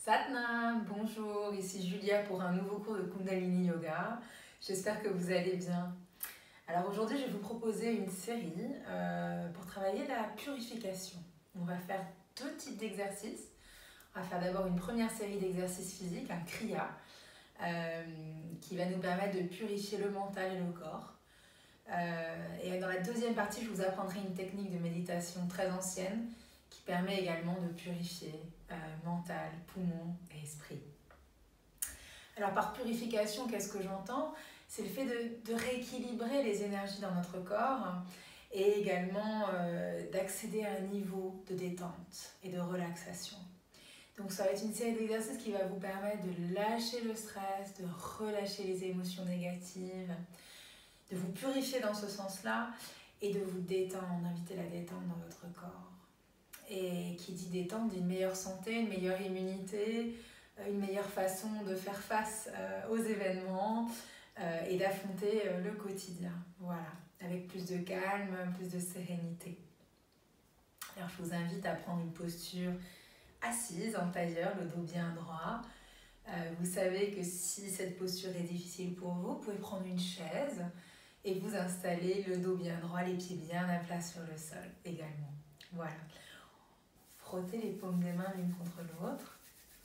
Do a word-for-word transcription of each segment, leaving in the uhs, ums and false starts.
Satnam, bonjour, ici Julia pour un nouveau cours de Kundalini Yoga. J'espère que vous allez bien. Alors aujourd'hui, je vais vous proposer une série euh, pour travailler la purification. On va faire deux types d'exercices. On va faire d'abord une première série d'exercices physiques, un Kriya, euh, qui va nous permettre de purifier le mental et le corps. Euh, et dans la deuxième partie, je vous apprendrai une technique de méditation très ancienne qui permet également de purifier euh, mental, poumon et esprit. Alors par purification, qu'est-ce que j'entends? C'est le fait de, de rééquilibrer les énergies dans notre corps et également euh, d'accéder à un niveau de détente et de relaxation. Donc ça va être une série d'exercices qui va vous permettre de lâcher le stress, de relâcher les émotions négatives, de vous purifier dans ce sens-là et de vous détendre, d'inviter la détente dans votre corps. Et qui dit détente, dit une meilleure santé, une meilleure immunité, une meilleure façon de faire face aux événements et d'affronter le quotidien. Voilà, avec plus de calme, plus de sérénité. Alors je vous invite à prendre une posture assise en tailleur, le dos bien droit. Vous savez que si cette posture est difficile pour vous, vous pouvez prendre une chaise et vous installer le dos bien droit, les pieds bien à plat sur le sol également. Voilà. Frottez les paumes des mains l'une contre l'autre.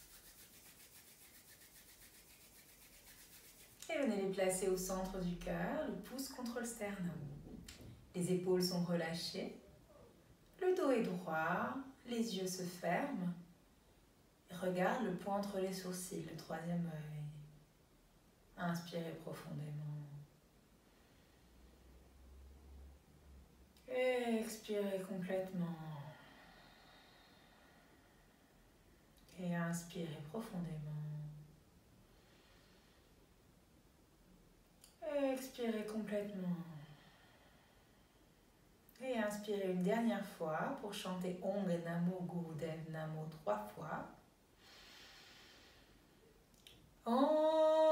Et venez les placer au centre du cœur, le pouce contre le sternum. Les épaules sont relâchées. Le dos est droit, les yeux se ferment. Regarde le point entre les sourcils, le troisième œil. Inspirez profondément. Expirez complètement. Et inspirez profondément. Expirez complètement. Et inspirez une dernière fois pour chanter Om Namo Gurudev Namo trois fois. Om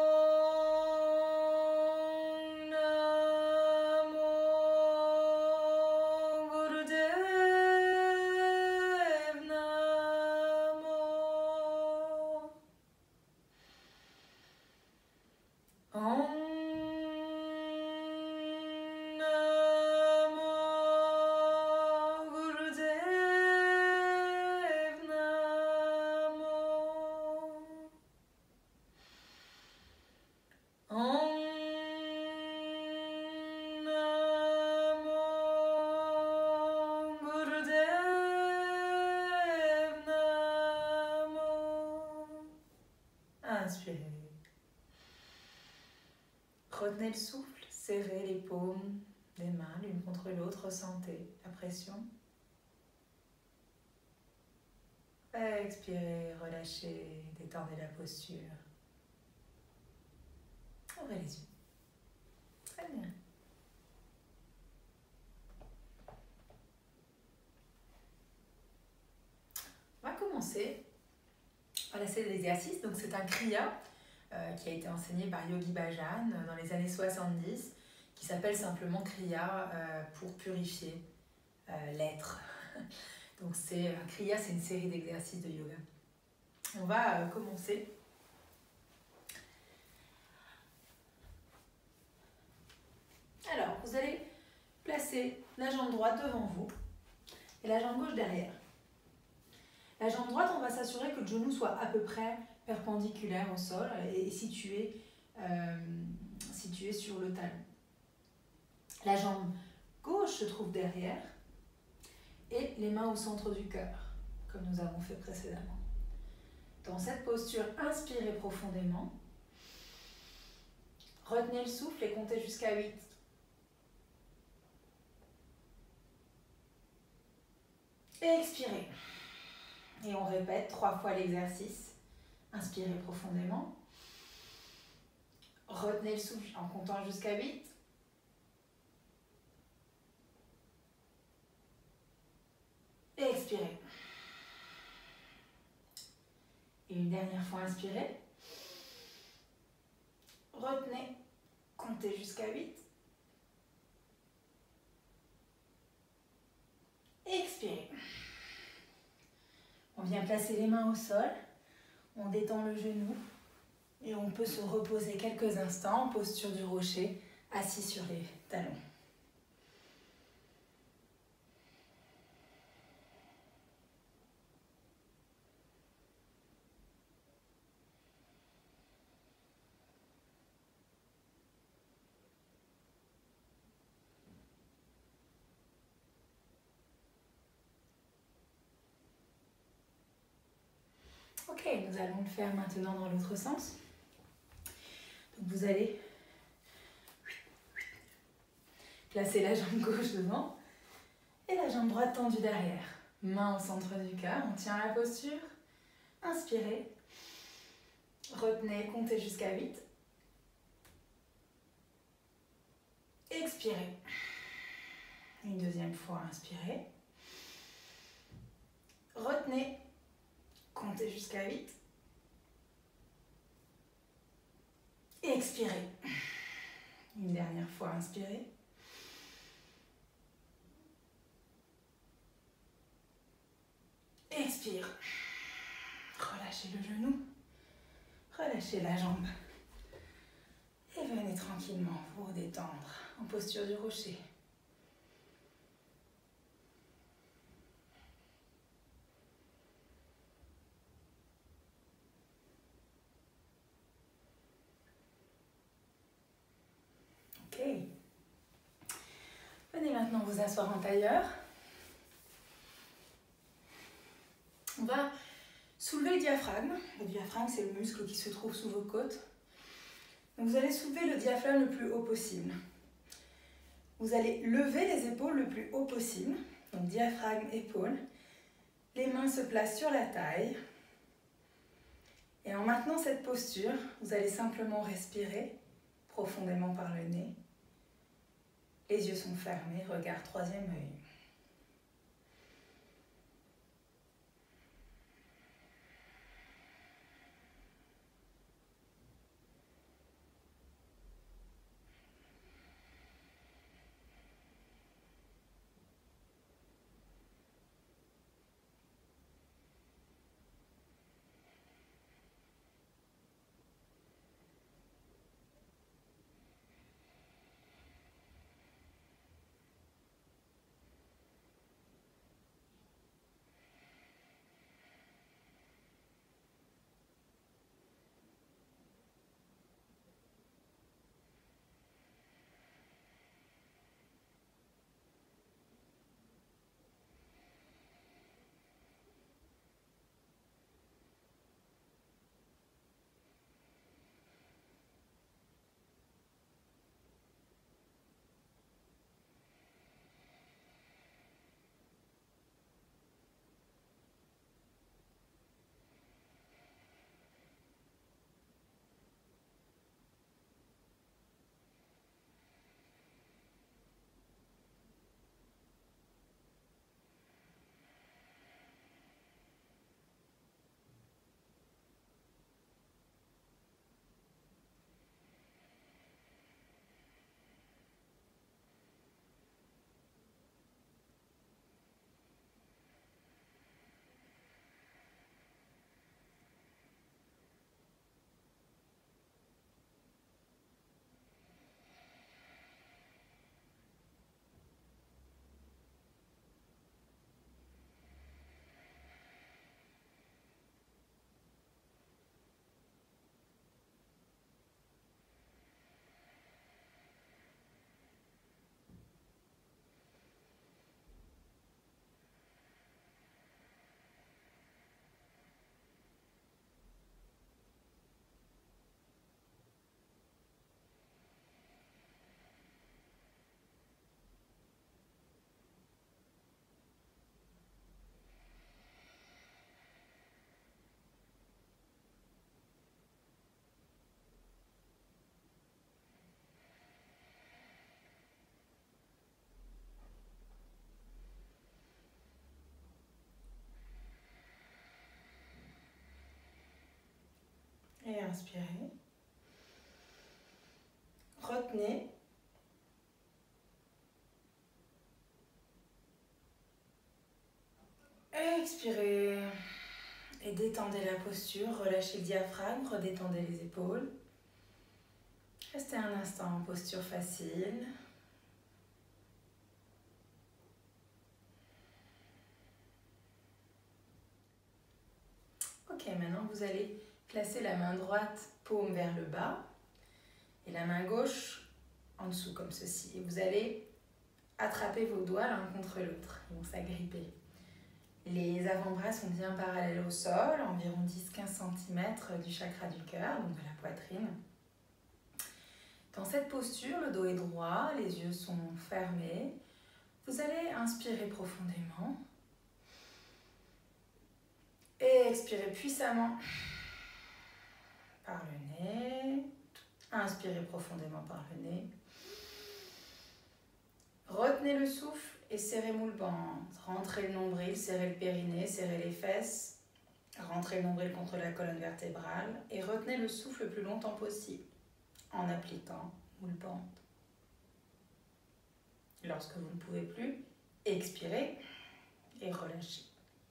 Inspirez. Retenez le souffle, serrez les paumes des mains l'une contre l'autre, ressentez la pression. Expirez, relâchez, détendez la posture. Ouvrez les yeux. Très bien. On va commencer par la série d'exercices. Donc c'est un Kriya euh, qui a été enseigné par Yogi Bhajan dans les années soixante-dix, qui s'appelle simplement Kriya euh, pour purifier euh, l'être. Donc c'est un Kriya, c'est une série d'exercices de yoga. On va euh, commencer. Alors, vous allez placer la jambe droite devant vous et la jambe gauche derrière. La jambe droite, on va s'assurer que le genou soit à peu près perpendiculaire au sol et situé, euh, situé sur le talon. La jambe gauche se trouve derrière et les mains au centre du cœur, comme nous avons fait précédemment. Dans cette posture, inspirez profondément. Retenez le souffle et comptez jusqu'à huit. Et expirez. Et on répète trois fois l'exercice. Inspirez profondément. Retenez le souffle en comptant jusqu'à huit. Et expirez. Et une dernière fois, inspirez. Retenez. Comptez jusqu'à huit. Et expirez. On vient placer les mains au sol. On détend le genou et on peut se reposer quelques instants en posture du rocher, assis sur les talons. Ok, nous allons le faire maintenant dans l'autre sens. Donc vous allez placer la jambe gauche devant et la jambe droite tendue derrière. Main au centre du cœur, on tient la posture. Inspirez. Retenez, comptez jusqu'à huit. Expirez. Une deuxième fois, inspirez. Retenez. Comptez jusqu'à huit. Expirez. Une dernière fois, inspirez. Expire. Relâchez le genou. Relâchez la jambe. Et venez tranquillement vous détendre en posture du rocher. Ok. Venez maintenant vous asseoir en tailleur. On va soulever le diaphragme. Le diaphragme, c'est le muscle qui se trouve sous vos côtes. Donc vous allez soulever le diaphragme le plus haut possible. Vous allez lever les épaules le plus haut possible. Donc diaphragme, épaules. Les mains se placent sur la taille. Et en maintenant cette posture, vous allez simplement respirer profondément par le nez. Les yeux sont fermés, regard troisième œil. Et inspirez. Retenez. Expirez. Et détendez la posture, relâchez le diaphragme, redétendez les épaules. Restez un instant en posture facile. Ok, maintenant vous allez placer la main droite, paume vers le bas, et la main gauche en dessous, comme ceci. Et vous allez attraper vos doigts l'un contre l'autre, ils vont s'agripper. Les avant-bras sont bien parallèles au sol, environ dix à quinze centimètres du chakra du cœur, donc de la poitrine. Dans cette posture, le dos est droit, les yeux sont fermés. Vous allez inspirer profondément et expirer puissamment par le nez. Inspirez profondément par le nez. Retenez le souffle et serrez moule bande. Rentrez le nombril, serrez le périnée, serrez les fesses. Rentrez le nombril contre la colonne vertébrale et retenez le souffle le plus longtemps possible en appliquant moule bande. Lorsque vous ne pouvez plus, expirez et relâchez.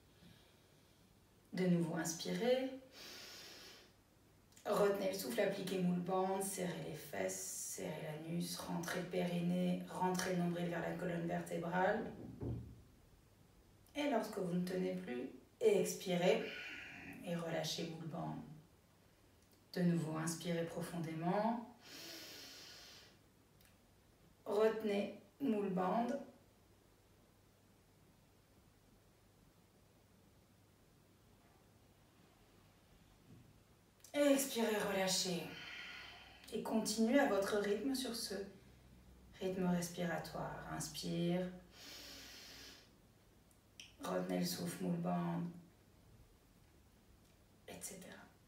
De nouveau, inspirez. Retenez le souffle, appliquez moule bande, serrez les fesses, serrez l'anus, rentrez le périnée, rentrez le nombril vers la colonne vertébrale. Et lorsque vous ne tenez plus, expirez et relâchez moule bande. De nouveau, inspirez profondément. Retenez moule bande. Et expirez, relâchez. Et continuez à votre rythme sur ce rythme respiratoire. Inspire. Retenez le souffle, moule bande, et cetera.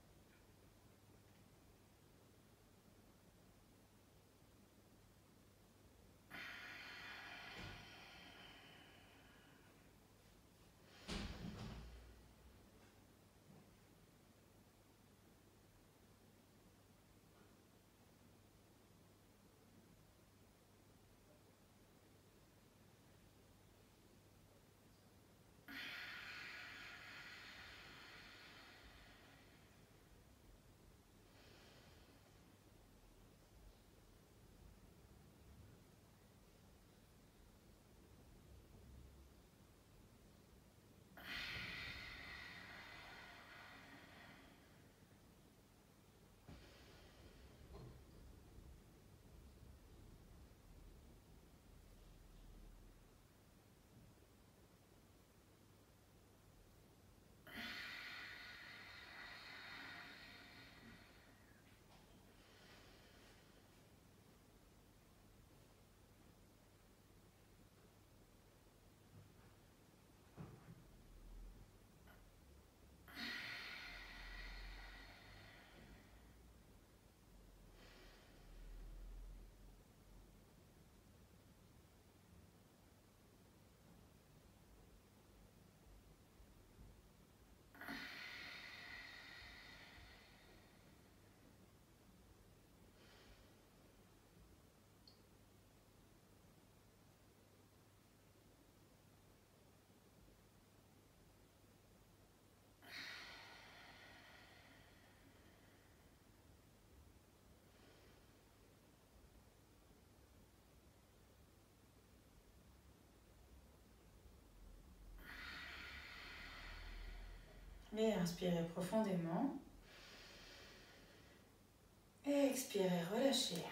Et inspirez profondément. Et expirez, relâchez.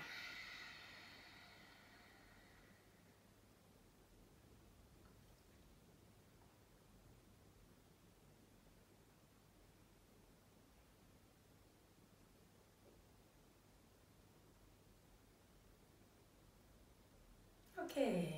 Ok.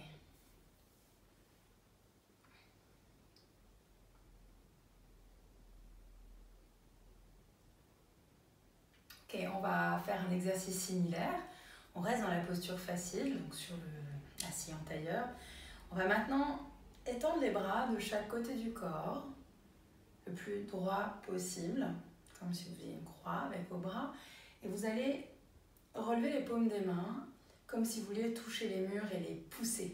Ok, on va faire un exercice similaire. On reste dans la posture facile, donc sur le assis en tailleur. On va maintenant étendre les bras de chaque côté du corps, le plus droit possible, comme si vous faisiez une croix avec vos bras. Et vous allez relever les paumes des mains, comme si vous vouliez toucher les murs et les pousser.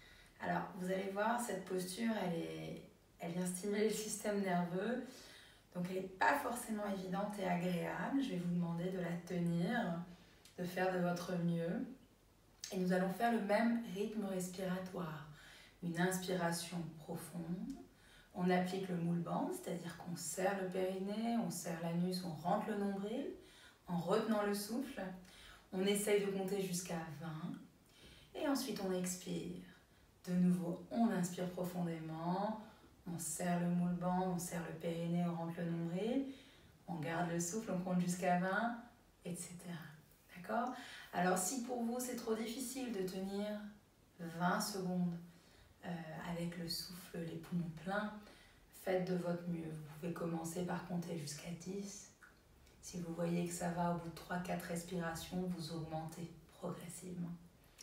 Alors, vous allez voir, cette posture, elle, est, elle vient stimuler le système nerveux Donc elle n'est pas forcément évidente et agréable. Je vais vous demander de la tenir, de faire de votre mieux. Et nous allons faire le même rythme respiratoire. Une inspiration profonde. On applique le moule band, c'est-à-dire qu'on serre le périnée, on serre l'anus, on rentre le nombril en retenant le souffle. On essaye de compter jusqu'à vingt. Et ensuite on expire. De nouveau, on inspire profondément. On serre le moule band, on serre le périnée, on rentre le nombril. On garde le souffle, on compte jusqu'à vingt, et cetera. D'accord ? Alors si pour vous c'est trop difficile de tenir vingt secondes euh, avec le souffle, les poumons pleins, faites de votre mieux. Vous pouvez commencer par compter jusqu'à dix. Si vous voyez que ça va au bout de trois quatre respirations, vous augmentez progressivement. D'accord ?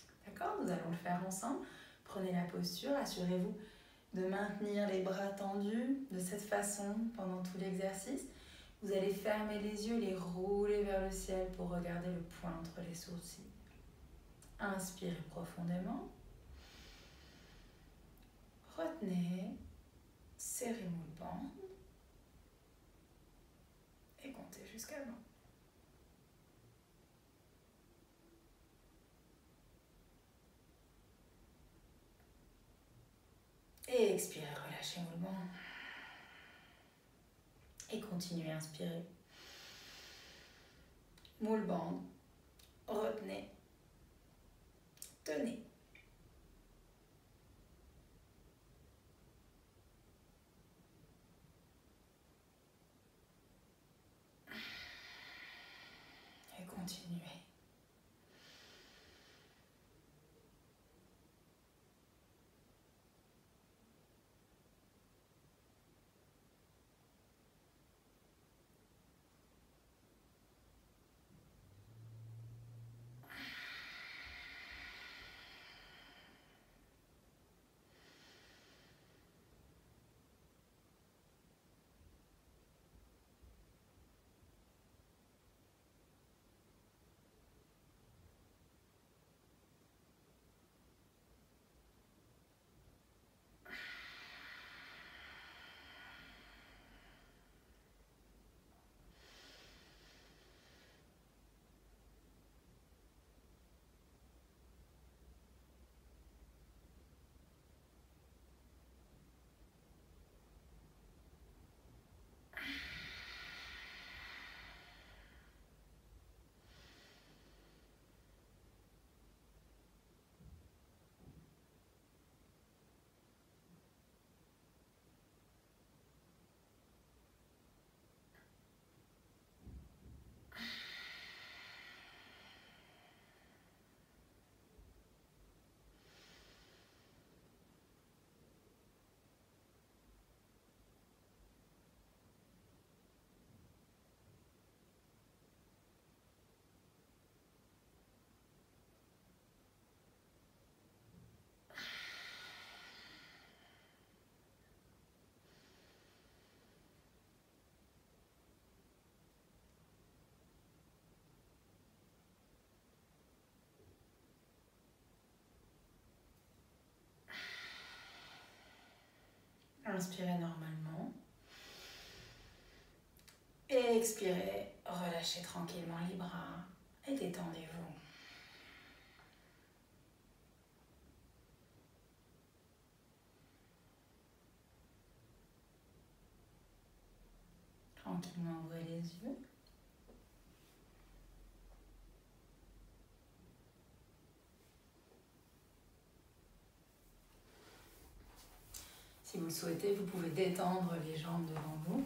Nous allons le faire ensemble. Prenez la posture, assurez-vous de maintenir les bras tendus de cette façon pendant tout l'exercice. Vous allez fermer les yeux, les rouler vers le ciel pour regarder le point entre les sourcils. Inspirez profondément. Retenez, serrez moule band et comptez jusqu'à vingt. Et expirez, relâchez moule band. Et continuez à inspirer. Moule band, retenez, tenez. Et continuez. Inspirez normalement. Et expirez, relâchez tranquillement les bras et détendez-vous. Tranquillement ouvrez les yeux. Si vous le souhaitez, vous pouvez détendre les jambes devant vous.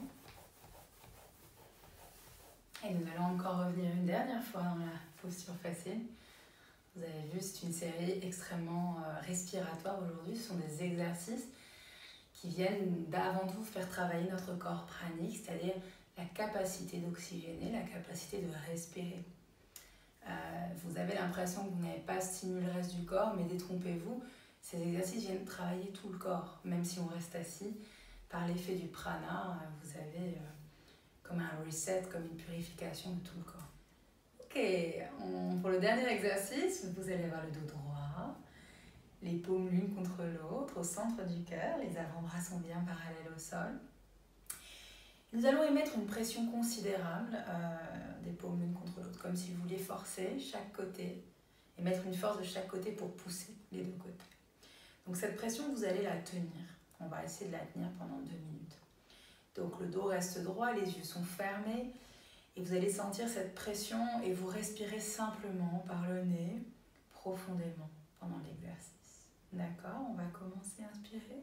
Et nous allons encore revenir une dernière fois dans la posture facile. Vous avez vu, c'est une série extrêmement euh, respiratoire aujourd'hui. Ce sont des exercices qui viennent d'avant tout faire travailler notre corps pranique, c'est-à-dire la capacité d'oxygéner, la capacité de respirer. Euh, vous avez l'impression que vous n'avez pas stimulé le reste du corps, mais détrompez-vous, ces exercices viennent travailler tout le corps, même si on reste assis. Par l'effet du prana, vous avez euh, comme un reset, comme une purification de tout le corps. Ok, on, pour le dernier exercice, vous allez avoir le dos droit, les paumes l'une contre l'autre, au centre du cœur, les avant-bras sont bien parallèles au sol. Nous allons émettre une pression considérable euh, des paumes l'une contre l'autre, comme si vous vouliez forcer chaque côté et mettre une force de chaque côté pour pousser les deux côtés. Donc cette pression, vous allez la tenir. On va essayer de la tenir pendant deux minutes. Donc le dos reste droit, les yeux sont fermés et vous allez sentir cette pression et vous respirez simplement par le nez, profondément pendant l'exercice. D'accord, on va commencer à inspirer.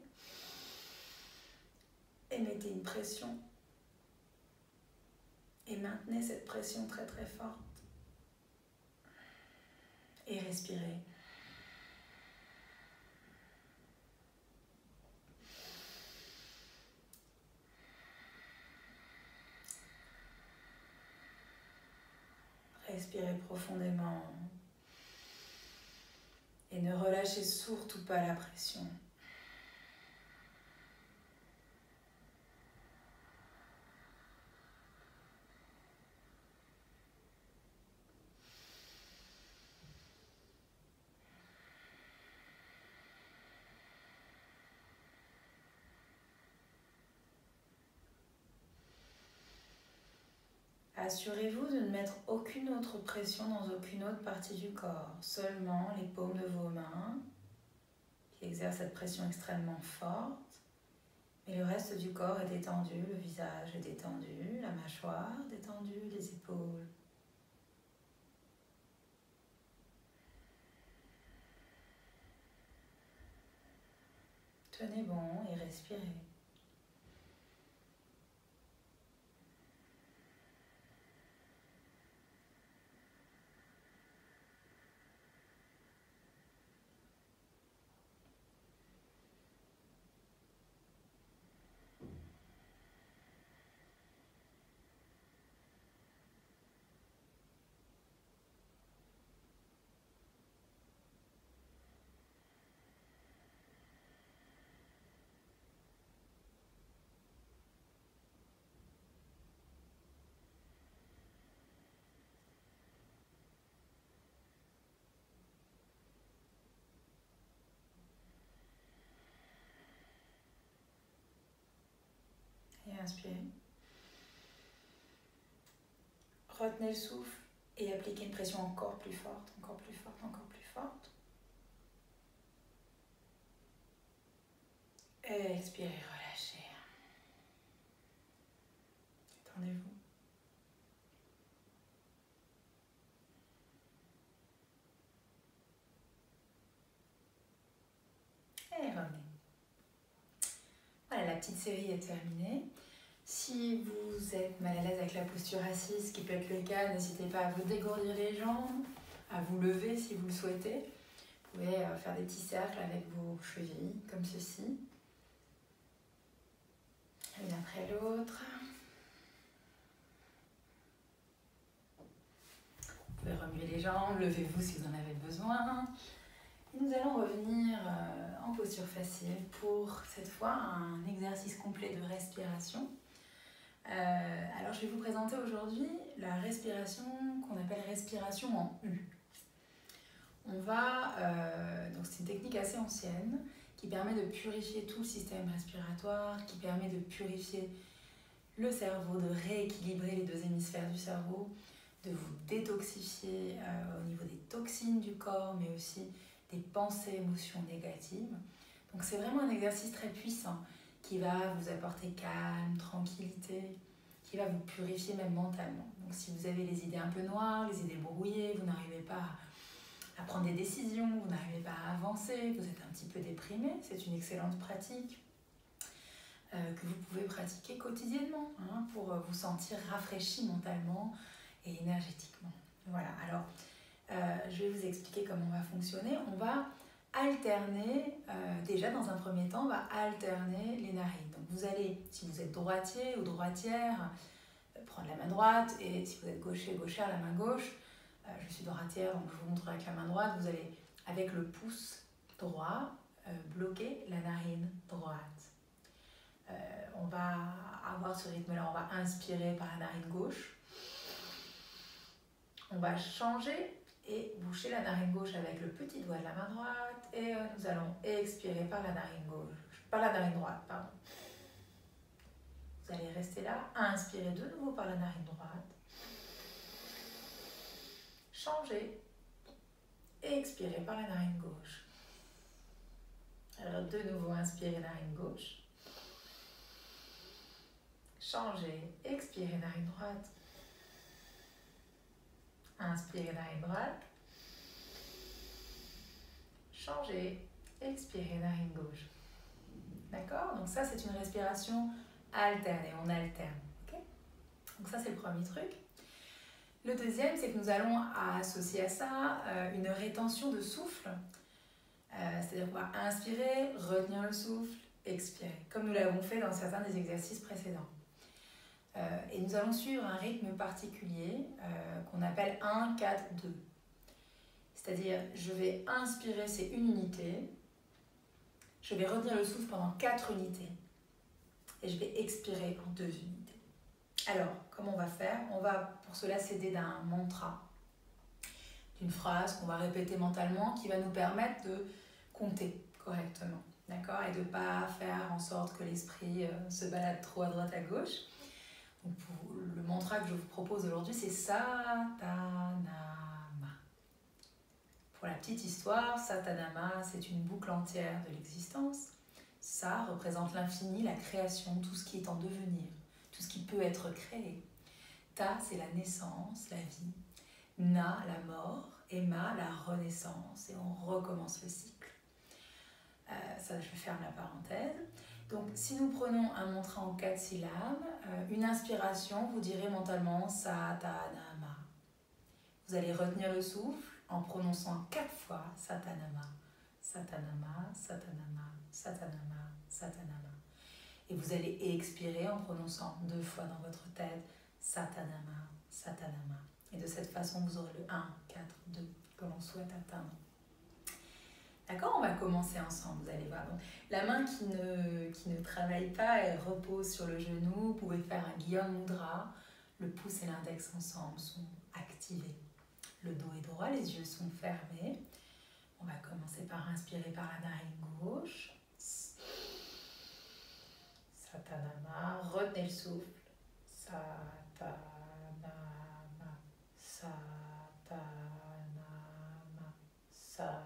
Et mettez une pression. Et maintenez cette pression très très forte. Et respirez. Respirez profondément. Et ne relâchez surtout pas la pression. Assurez-vous de ne mettre aucune autre pression dans aucune autre partie du corps, seulement les paumes de vos mains qui exercent cette pression extrêmement forte, mais le reste du corps est détendu, le visage est détendu, la mâchoire détendue, les épaules. Tenez bon et respirez. Et inspirez. Retenez le souffle et appliquez une pression encore plus forte, encore plus forte, encore plus forte. Et expirez, relâchez. Détendez-vous. Et revenez. Voilà, la petite série est terminée. Si vous êtes mal à l'aise avec la posture assise, ce qui peut être le cas, n'hésitez pas à vous dégourdir les jambes, à vous lever si vous le souhaitez. Vous pouvez faire des petits cercles avec vos chevilles, comme ceci. L'une après l'autre. Vous pouvez remuer les jambes, levez-vous si vous en avez besoin. Et nous allons revenir en posture facile pour cette fois un exercice complet de respiration. Euh, alors je vais vous présenter aujourd'hui la respiration qu'on appelle respiration en U. On va, euh, donc c'est une technique assez ancienne qui permet de purifier tout le système respiratoire, qui permet de purifier le cerveau, de rééquilibrer les deux hémisphères du cerveau, de vous détoxifier euh, au niveau des toxines du corps, mais aussi des pensées, émotions négatives. Donc c'est vraiment un exercice très puissant qui va vous apporter calme, tranquillité, qui va vous purifier même mentalement. Donc si vous avez les idées un peu noires, les idées brouillées, vous n'arrivez pas à prendre des décisions, vous n'arrivez pas à avancer, vous êtes un petit peu déprimé, c'est une excellente pratique euh, que vous pouvez pratiquer quotidiennement hein, pour vous sentir rafraîchi mentalement et énergétiquement. Voilà, alors euh, je vais vous expliquer comment on va fonctionner. On va alterner, euh, déjà dans un premier temps, on va alterner les narines. Donc vous allez, si vous êtes droitier ou droitière, euh, prendre la main droite, et si vous êtes gaucher, gauchère, la main gauche. Euh, je suis droitière, donc je vous montre avec la main droite. Vous allez, avec le pouce droit, euh, bloquer la narine droite. Euh, on va avoir ce rythme-là, on va inspirer par la narine gauche. On va changer et boucher la narine gauche avec le petit doigt de la main droite et euh, nous allons expirer par la narine gauche, par la narine droite, pardon. Vous Vous allez rester là, inspirez de nouveau par la narine droite. Changez et expirez par la narine gauche. Alors de nouveau, inspirez narine gauche. Changez, expirez narine droite. Inspirez narine droite. Changez, expirez narine gauche. D'accord? Donc ça, c'est une respiration alternée, on alterne. Okay? Donc ça, c'est le premier truc. Le deuxième, c'est que nous allons associer à ça euh, une rétention de souffle. Euh, C'est-à-dire qu'on va inspirer, retenir le souffle, expirer, comme nous l'avons fait dans certains des exercices précédents. Euh, et nous allons suivre un rythme particulier euh, qu'on appelle un quatre deux. C'est-à-dire, je vais inspirer, c'est une unité. Je vais retenir le souffle pendant quatre unités. Et je vais expirer en deux unités. Alors, comment on va faire? On va pour cela s'aider d'un mantra, d'une phrase qu'on va répéter mentalement qui va nous permettre de compter correctement. D'accord? Et de ne pas faire en sorte que l'esprit euh, se balade trop à droite à gauche. Donc pour le mantra que je vous propose aujourd'hui, c'est Satanama. Pour la petite histoire, Satanama, c'est une boucle entière de l'existence. Sa représente l'infini, la création, tout ce qui est en devenir, tout ce qui peut être créé. Ta, c'est la naissance, la vie. Na, la mort. Et ma, la renaissance. Et on recommence le cycle. Euh, ça, je ferme la parenthèse. Donc, si nous prenons un mantra en quatre syllabes, euh, une inspiration, vous direz mentalement Satanama. Vous allez retenir le souffle en prononçant quatre fois Satanama. Satanama, Satanama, Satanama, Satanama. Et vous allez expirer en prononçant deux fois dans votre tête Satanama, Satanama. Et de cette façon, vous aurez le un, quatre, deux que l'on souhaite atteindre. D'accord? On va commencer ensemble, vous allez voir. Donc, la main qui ne, qui ne travaille pas, elle repose sur le genou. Vous pouvez faire un Guillaume Mudra. Le pouce et l'index ensemble sont activés. Le dos est droit, les yeux sont fermés. On va commencer par inspirer par la narine gauche. Satanama. Retenez le souffle. Satanama. Satanama. Satanama.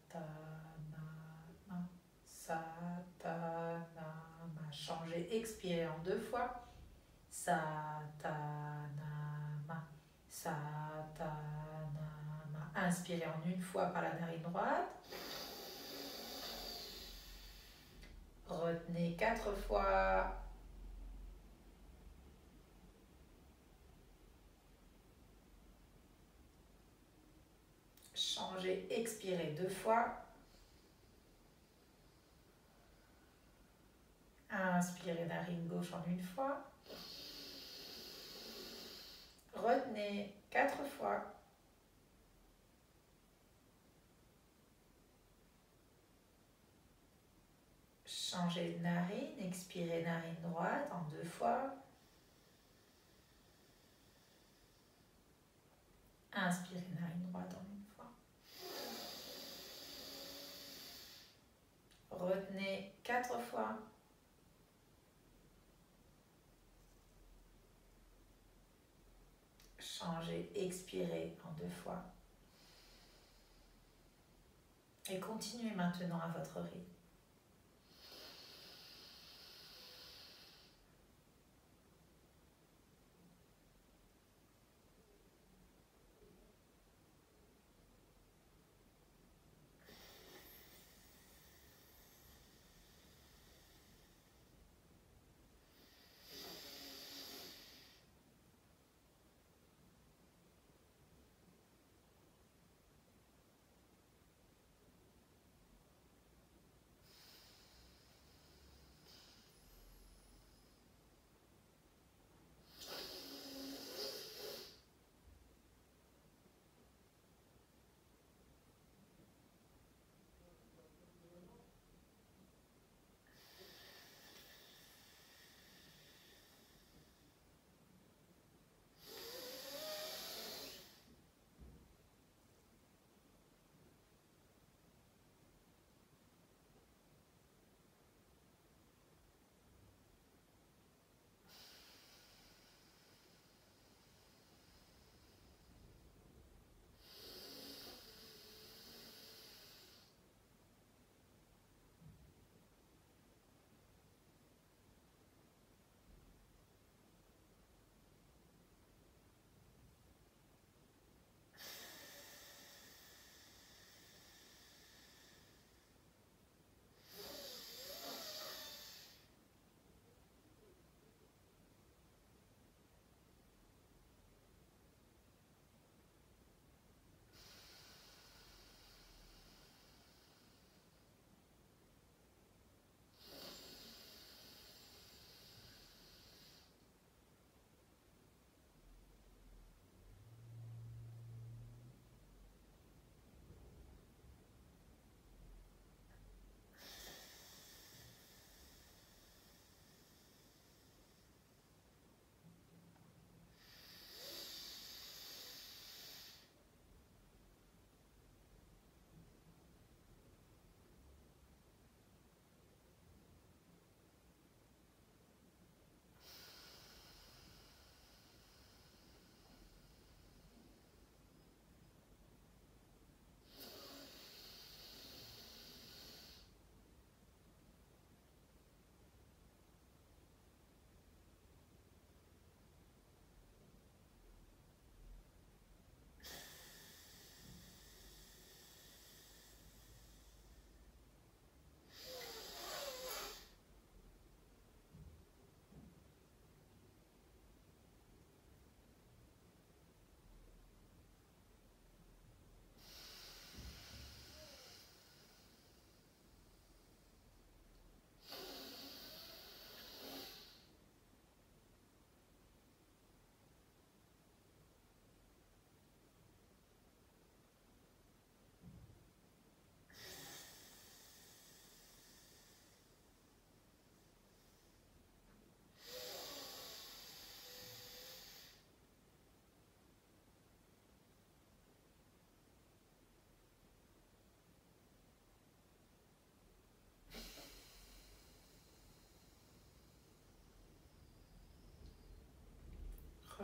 Satanama. Changez, expirez en deux fois. Satanama. Satanama. Inspirez en une fois par la narine droite. Retenez quatre fois. Changez, expirez deux fois. Inspirez narine gauche en une fois. Retenez quatre fois. Changez de narine, expirez narine droite en deux fois. Inspirez narine droite en une fois. Retenez quatre fois. Changez, expirez en deux fois. Et continuez maintenant à votre rythme.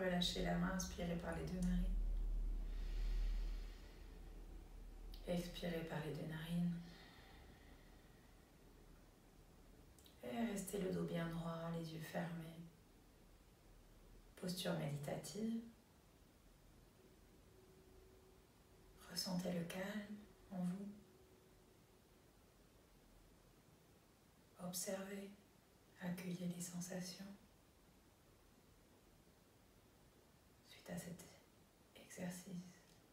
relâchez la main, inspirez par les deux narines. Expirez par les deux narines. Et restez le dos bien droit, les yeux fermés. Posture méditative. Ressentez le calme en vous. Observez, accueillez les sensations. Suite à cet exercice,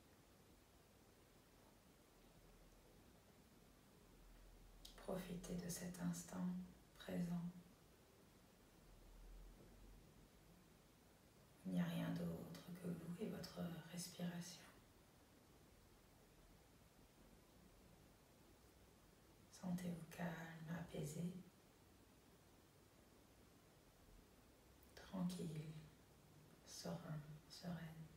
profitez de cet instant présent. Il n'y a rien d'autre que vous et votre respiration. Sentez-vous calme, apaisé, tranquille, serein, sereine.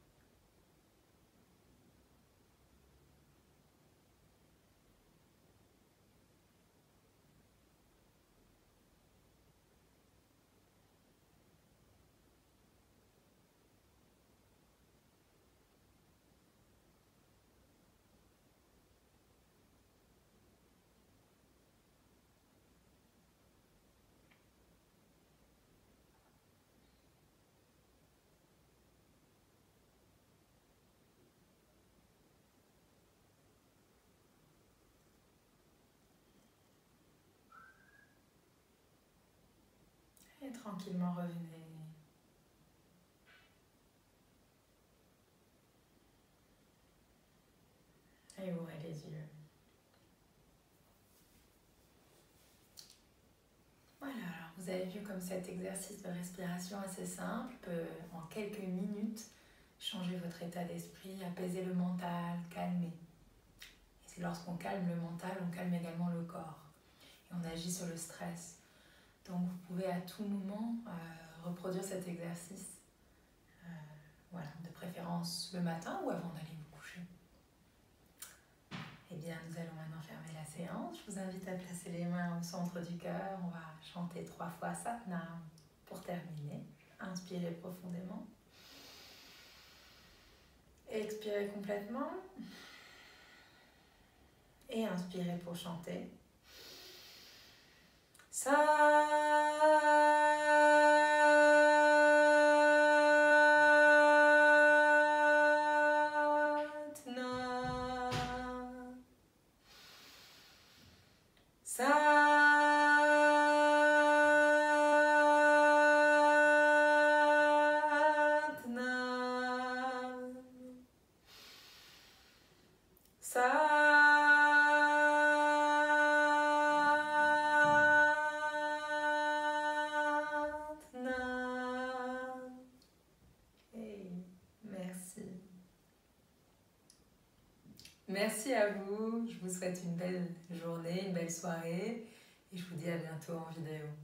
Et tranquillement revenez. Et ouvrez les yeux. Voilà, alors vous avez vu comme cet exercice de respiration assez simple peut, en quelques minutes, changer votre état d'esprit, apaiser le mental, calmer. Et c'est lorsqu'on calme le mental, on calme également le corps. Et on agit sur le stress. Donc vous pouvez à tout moment euh, reproduire cet exercice, euh, voilà, de préférence le matin ou avant d'aller vous coucher. Eh bien, nous allons maintenant fermer la séance. Je vous invite à placer les mains au centre du cœur. On va chanter trois fois Satnam pour terminer. Inspirez profondément. Expirez complètement. Et inspirez pour chanter. Sa Merci à vous, je vous souhaite une belle journée, une belle soirée et je vous dis à bientôt en vidéo.